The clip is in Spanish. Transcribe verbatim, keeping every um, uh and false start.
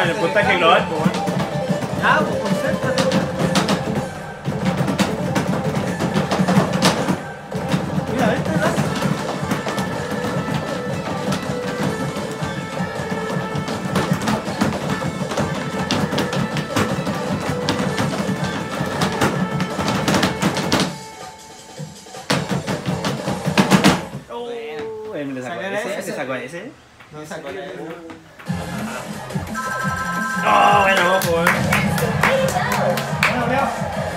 en el puntaje global, pues bueno. Ah, pues concéntrate. Mira, vente atrás. Oh, él me le sacó Sacar ese, ese. le sacó ese. No sacó la de Oh, bueno, ojo, weón. Bueno, veo.